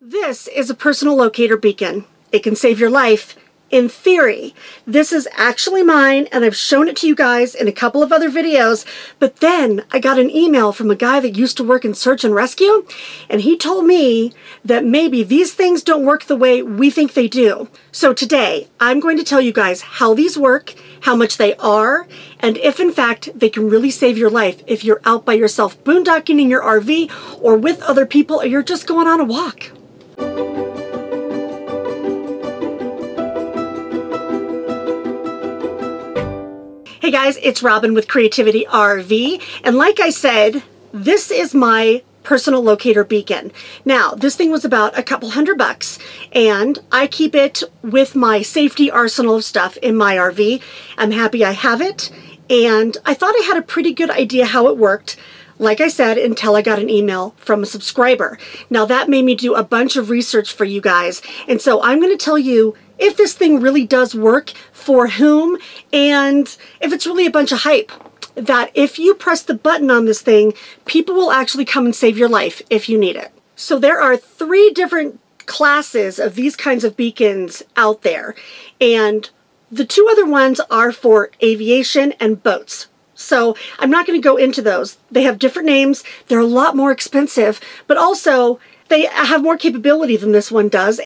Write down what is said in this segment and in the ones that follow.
This is a personal locator beacon. It can save your life. In theory, this is actually mine, and I've shown it to you guys in a couple of other videos, but then I got an email from a guy that used to work in search and rescue, and he told me that maybe these things don't work the way we think they do. So today, I'm going to tell you guys how these work, how much they are, and if in fact they can really save your life if you're out by yourself boondocking in your RV, or with other people, or you're just going on a walk. Hey guys, it's Robin with Creativity RV, and like I said, this is my personal locator beacon. Now, this thing was about a couple $100, and I keep it with my safety arsenal of stuff in my RV. I'm happy I have it, and I thought I had a pretty good idea how it worked, like I said, until I got an email from a subscriber. Now, that made me do a bunch of research for you guys, and so I'm going to tell you if this thing really does work, for whom, and if it's really a bunch of hype. That if you press the button on this thing, people will actually come and save your life if you need it. So there are 3 different classes of these kinds of beacons out there, and the 2 other ones are for aviation and boats. So I'm not going to go into those. They have different names, they're a lot more expensive, but also they have more capability than this one does.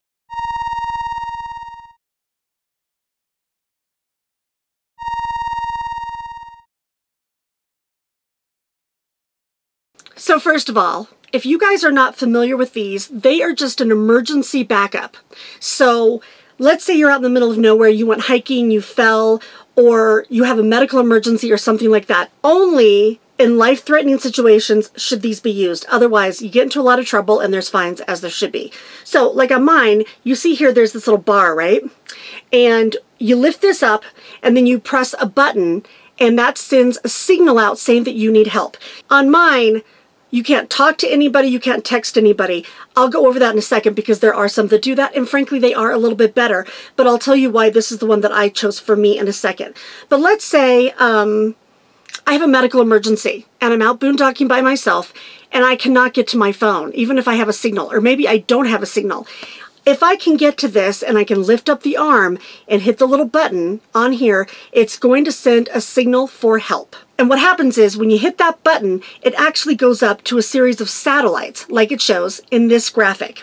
So first of all, if you guys are not familiar with these, they are just an emergency backup. So let's say you're out in the middle of nowhere, you went hiking, you fell, or you have a medical emergency or something like that. Only in life-threatening situations should these be used. Otherwise, you get into a lot of trouble and there's fines, as there should be. So like on mine, you see here there's this little bar, right? And you lift this up and then you press a button and that sends a signal out saying that you need help. On mine, you can't talk to anybody, you can't text anybody. I'll go over that in a second because there are some that do that, and frankly they are a little bit better, but I'll tell you why this is the one that I chose for me in a second. But let's say I have a medical emergency and I'm out boondocking by myself and I cannot get to my phone, even if I have a signal, or maybe I don't have a signal. If I can get to this and I can lift up the arm and hit the little button on here, it's going to send a signal for help. And what happens is when you hit that button, it actually goes up to a series of satellites, like it shows in this graphic.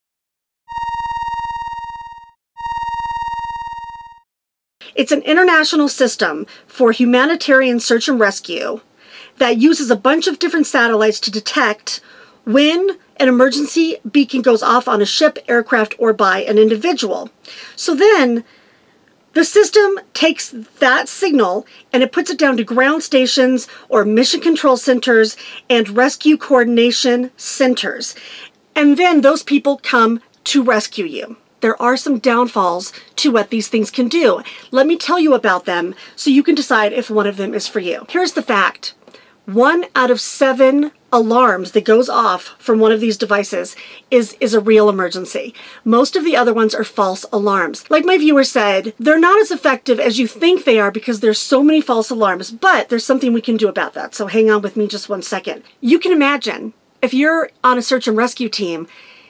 It's an international system for humanitarian search and rescue that uses a bunch of different satellites to detect when an emergency beacon goes off on a ship, aircraft, or by an individual. So then the system takes that signal and it puts it down to ground stations or mission control centers and rescue coordination centers. And then those people come to rescue you. There are some downfalls to what these things can do. Let me tell you about them so you can decide if one of them is for you. Here's the fact. 1 out of 7 alarms that goes off from one of these devices is a real emergency. Most of the other ones are false alarms. Like my viewer said, they're not as effective as you think they are because there's so many false alarms, but there's something we can do about that. So hang on with me just one second. You can imagine if you're on a search and rescue team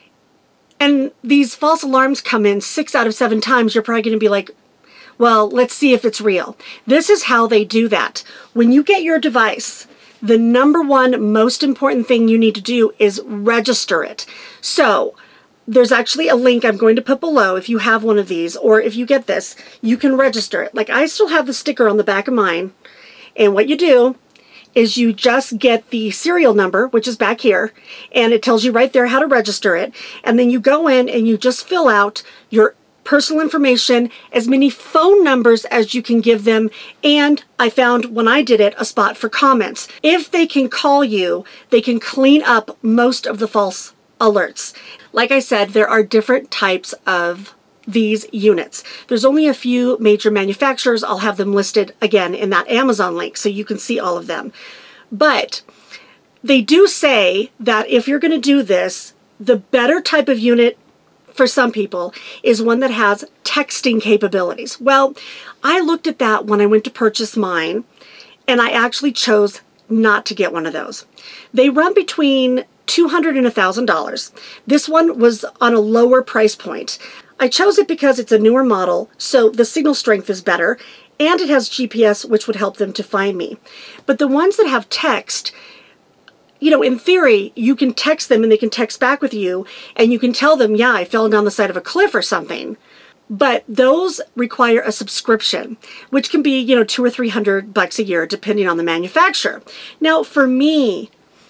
and these false alarms come in 6 out of 7 times, you're probably going to be like, well, let's see if it's real. This is how they do that. When you get your device, the number one most important thing you need to do is register it. So there's actually a link I'm going to put below if you have one of these, or if you get this, you can register it. Like I still have the sticker on the back of mine, and what you do is you just get the serial number, which is back here, and it tells you right there how to register it, and then you go in and you just fill out your personal information, as many phone numbers as you can give them, and I found when I did it a spot for comments. If they can call you, they can clean up most of the false alerts. Like I said, there are different types of these units. There's only a few major manufacturers. I'll have them listed again in that Amazon link so you can see all of them. But they do say that if you're going to do this, the better type of unit for some people is one that has texting capabilities. Well, I looked at that when I went to purchase mine, and I actually chose not to get one of those. They run between $200 and $1,000. This one was on a lower price point. I chose it because it's a newer model, so the signal strength is better, and it has GPS, which would help them to find me. But the ones that have text, you know, in theory, you can text them and they can text back with you, and you can tell them, yeah, I fell down the side of a cliff or something. But those require a subscription, which can be, you know, $200 or $300 a year, depending on the manufacturer. Now, for me,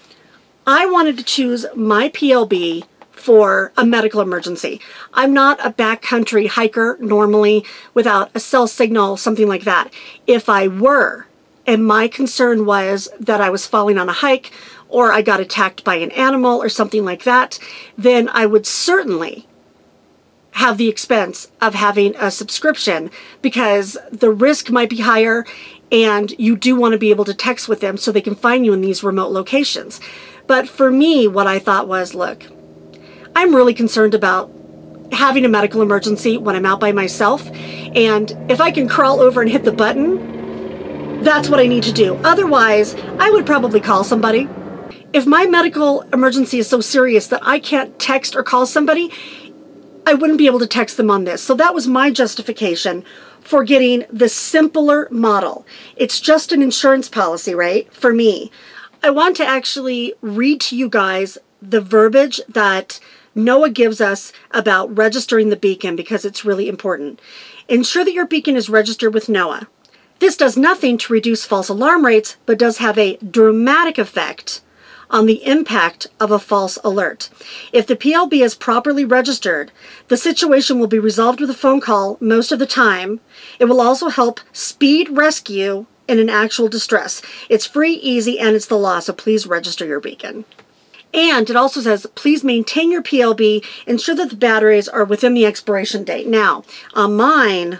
I wanted to choose my PLB for a medical emergency. I'm not a backcountry hiker normally without a cell signal, something like that. If I were, and my concern was that I was falling on a hike or I got attacked by an animal or something like that, then I would certainly have the expense of having a subscription, because the risk might be higher and you do want to be able to text with them so they can find you in these remote locations. But for me, what I thought was, look, I'm really concerned about having a medical emergency when I'm out by myself, and if I can crawl over and hit the button, that's what I need to do. Otherwise, I would probably call somebody. If my medical emergency is so serious that I can't text or call somebody, I wouldn't be able to text them on this. So that was my justification for getting the simpler model. It's just an insurance policy, right? For me. I want to actually read to you guys the verbiage that NOAA gives us about registering the beacon, because it's really important. Ensure that your beacon is registered with NOAA. This does nothing to reduce false alarm rates, but does have a dramatic effect on the impact of a false alert. If the PLB is properly registered, the situation will be resolved with a phone call most of the time. It will also help speed rescue in an actual distress. It's free, easy, and it's the law, so please register your beacon. And it also says, please maintain your PLB, ensure that the batteries are within the expiration date. Now, on mine,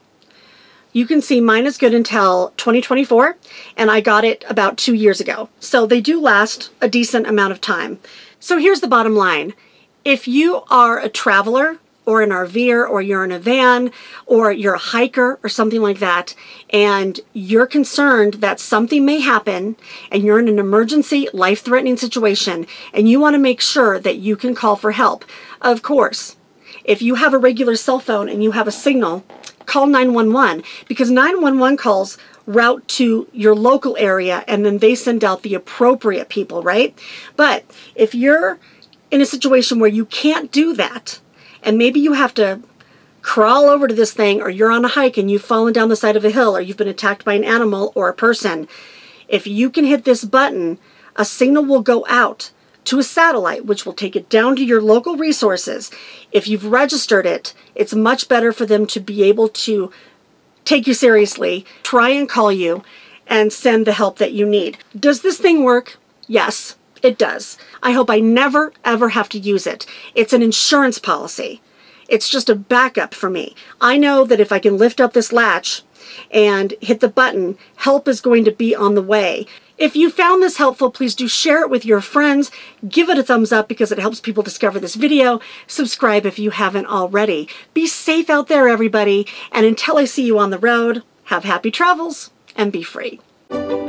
you can see mine is good until 2024, and I got it about 2 years ago. So they do last a decent amount of time. So here's the bottom line. If you are a traveler, or an RVer, or you're in a van, or you're a hiker, or something like that, and you're concerned that something may happen, and you're in an emergency, life-threatening situation, and you want to make sure that you can call for help, of course, if you have a regular cell phone and you have a signal, call 911, because 911 calls route to your local area, and then they send out the appropriate people, right? But if you're in a situation where you can't do that, and maybe you have to crawl over to this thing, or you're on a hike and you've fallen down the side of a hill, or you've been attacked by an animal or a person, if you can hit this button, a signal will go out to a satellite, which will take it down to your local resources. If you've registered it, it's much better for them to be able to take you seriously, try and call you, and send the help that you need. Does this thing work? Yes. It does. I hope I never, ever have to use it. It's an insurance policy. It's just a backup for me. I know that if I can lift up this latch and hit the button, help is going to be on the way. If you found this helpful, please do share it with your friends. Give it a thumbs up because it helps people discover this video. Subscribe if you haven't already. Be safe out there, everybody. And until I see you on the road, have happy travels and be free.